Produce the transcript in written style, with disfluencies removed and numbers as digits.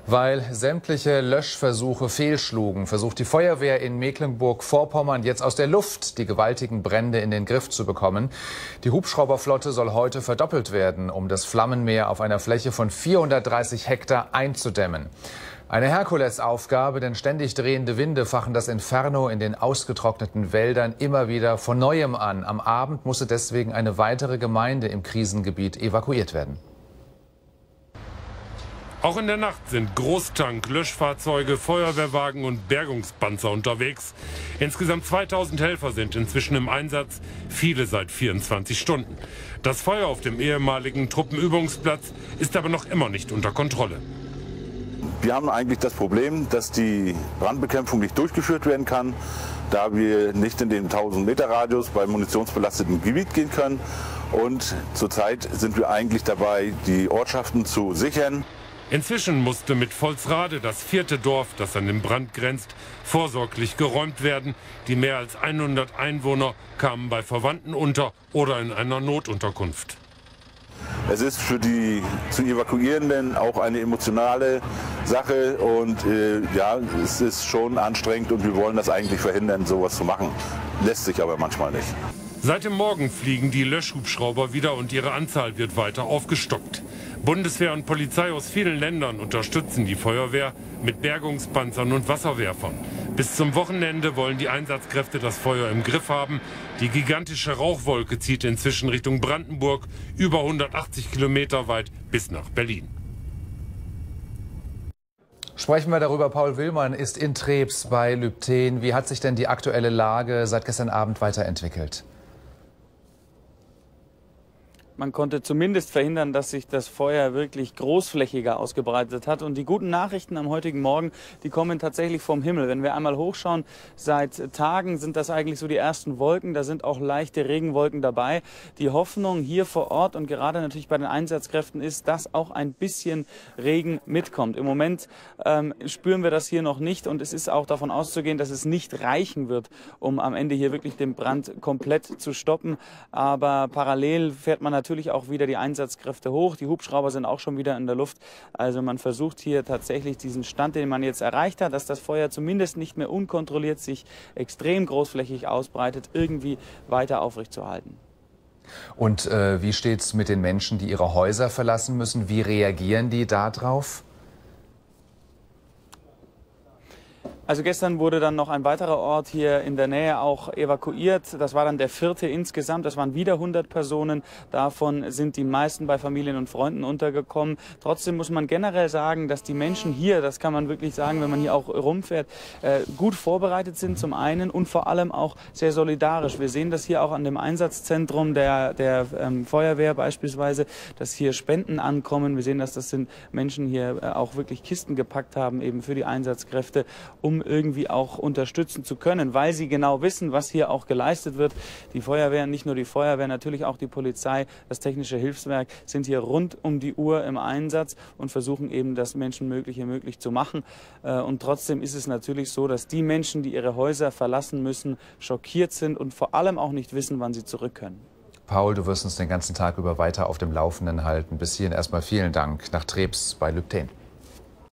Weil sämtliche Löschversuche fehlschlugen, versucht die Feuerwehr in Mecklenburg-Vorpommern jetzt aus der Luft die gewaltigen Brände in den Griff zu bekommen. Die Hubschrauberflotte soll heute verdoppelt werden, um das Flammenmeer auf einer Fläche von 430 Hektar einzudämmen. Eine Herkulesaufgabe, denn ständig drehende Winde fachen das Inferno in den ausgetrockneten Wäldern immer wieder von Neuem an. Am Abend musste deswegen eine weitere Gemeinde im Krisengebiet evakuiert werden. Auch in der Nacht sind Großtank, Löschfahrzeuge, Feuerwehrwagen und Bergungspanzer unterwegs. Insgesamt 2000 Helfer sind inzwischen im Einsatz, viele seit 24 Stunden. Das Feuer auf dem ehemaligen Truppenübungsplatz ist aber noch immer nicht unter Kontrolle. Wir haben eigentlich das Problem, dass die Brandbekämpfung nicht durchgeführt werden kann, da wir nicht in den 1000 Meter Radius bei munitionsbelastetem Gebiet gehen können. Und zurzeit sind wir eigentlich dabei, die Ortschaften zu sichern. Inzwischen musste mit Volsrade, das 4. Dorf, das an den Brand grenzt, vorsorglich geräumt werden. Die mehr als 100 Einwohner kamen bei Verwandten unter oder in einer Notunterkunft. Es ist für die zu Evakuierenden auch eine emotionale Sache und ja, es ist schon anstrengend und wir wollen das eigentlich verhindern, sowas zu machen. Lässt sich aber manchmal nicht. Seit dem Morgen fliegen die Löschhubschrauber wieder und ihre Anzahl wird weiter aufgestockt. Bundeswehr und Polizei aus vielen Ländern unterstützen die Feuerwehr mit Bergungspanzern und Wasserwerfern. Bis zum Wochenende wollen die Einsatzkräfte das Feuer im Griff haben. Die gigantische Rauchwolke zieht inzwischen Richtung Brandenburg, über 180 Kilometer weit bis nach Berlin. Sprechen wir darüber. Paul Willmann ist in Trebs bei Lübten. Wie hat sich denn die aktuelle Lage seit gestern Abend weiterentwickelt? Man konnte zumindest verhindern, dass sich das Feuer wirklich großflächiger ausgebreitet hat. Und die guten Nachrichten am heutigen Morgen, die kommen tatsächlich vom Himmel. Wenn wir einmal hochschauen, seit Tagen sind das eigentlich so die ersten Wolken. Da sind auch leichte Regenwolken dabei. Die Hoffnung hier vor Ort und gerade natürlich bei den Einsatzkräften ist, dass auch ein bisschen Regen mitkommt. Im Moment spüren wir das hier noch nicht und es ist auch davon auszugehen, dass es nicht reichen wird, um am Ende hier wirklich den Brand komplett zu stoppen. Aber parallel fährt man natürlich auch wieder die Einsatzkräfte hoch. Die Hubschrauber sind auch schon wieder in der Luft. Also man versucht hier tatsächlich diesen Stand, den man jetzt erreicht hat, dass das Feuer zumindest nicht mehr unkontrolliert sich extrem großflächig ausbreitet, irgendwie weiter aufrechtzuerhalten. Und wie steht es mit den Menschen, die ihre Häuser verlassen müssen? Wie reagieren die darauf? Also gestern wurde dann noch ein weiterer Ort hier in der Nähe auch evakuiert. Das war dann der 4. insgesamt. Das waren wieder 100 Personen. Davon sind die meisten bei Familien und Freunden untergekommen. Trotzdem muss man generell sagen, dass die Menschen hier, das kann man wirklich sagen, wenn man hier auch rumfährt, gut vorbereitet sind zum einen und vor allem auch sehr solidarisch. Wir sehen das hier auch an dem Einsatzzentrum der Feuerwehr beispielsweise, dass hier Spenden ankommen. Wir sehen, dass das sind Menschen hier auch wirklich Kisten gepackt haben, eben für die Einsatzkräfte, um irgendwie auch unterstützen zu können, weil sie genau wissen, was hier auch geleistet wird. Die Feuerwehr, nicht nur die Feuerwehr, natürlich auch die Polizei, das technische Hilfswerk sind hier rund um die Uhr im Einsatz und versuchen eben das Menschenmögliche möglich zu machen. Und trotzdem ist es natürlich so, dass die Menschen, die ihre Häuser verlassen müssen, schockiert sind und vor allem auch nicht wissen, wann sie zurück können. Paul, du wirst uns den ganzen Tag über weiter auf dem Laufenden halten. Bis hierhin erstmal vielen Dank nach Trebs bei Lübten.